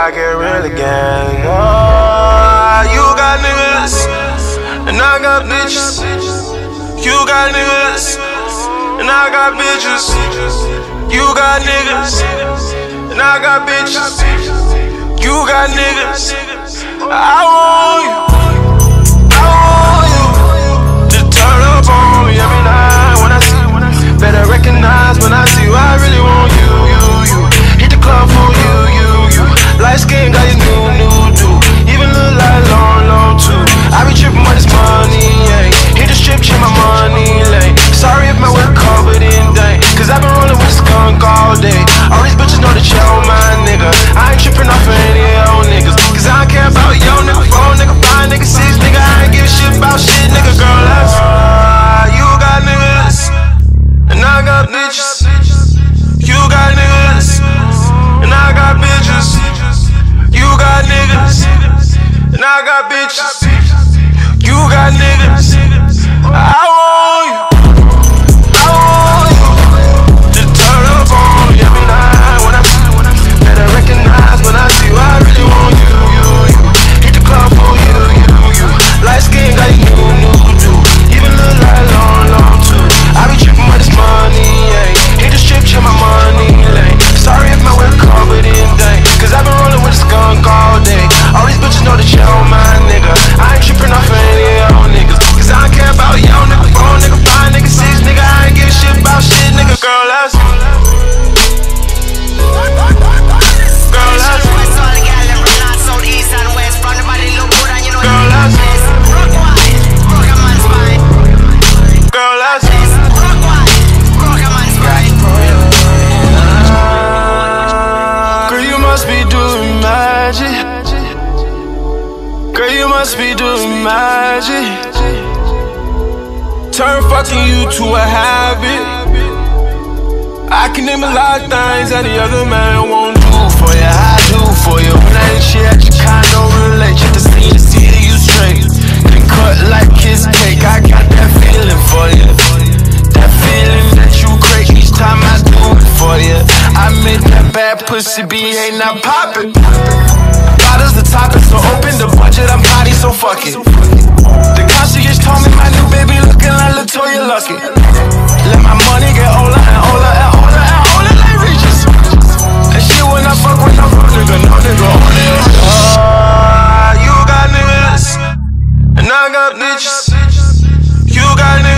I get real again. Oh, you got niggas, and I got bitches. You got niggas, and I got bitches. You got niggas, and I got bitches. You got niggas. I want you. I want you to turn up on me every night when I see you. Better recognize when I see you. I really want you. Hit the club for you. Light skin got you new do. Even look like long too. I be tripping with this money, yeah. Hit the strip, check my money lane. Sorry if my whip covered in dang, cause I been rolling with a skunk all day. All these bitches know that you're my nigga. I ain't tripping off of any of your niggas, cause I don't care about yo nigga, 4 nigga, 5 nigga, 6 nigga. I ain't give a shit about shit, nigga, girl, that's you got niggas, and I got bitches. You got niggas, and I got bitches. You got niggas, and I got bitches. You got niggas. I want you. I want you to turn up on me every night when I see you. Better recognize when I see you. I really want you. Hit the club for you. Light skin got you new do. Even look like long too. I be tripping with this money, yeah. Hit the strip, check my money lane. Sorry if my whip covered in dang, cause I been rolling with a skunk all day. All these bitches know that you're my nigga. I ain't tripping off of any of your niggas, cause I don't care about yo nigga, 4 nigga, 5 nigga, 6 nigga. I ain't give a shit about shit, nigga. Girl, that's be doing magic. Turn fucking you to a habit. I can name a lot of things that the other man won't do for you. I do for you. When I ain't shit at your condo, relate. Check the scene to see that you straight. Been cut like kiss cake. I got that feeling for you. That feeling that you create each time I do it for you. I make that bad pussy behave, not pop it. Bottles the topic, so open the budget, I'm body, so fuck it. The concierge told me my new baby looking like Latoya Lucky. Let my money get older and older and older and older like Regis. And shit when I fuck with no nigga, no nigga, only you got niggas, and I got bitches. You got niggas.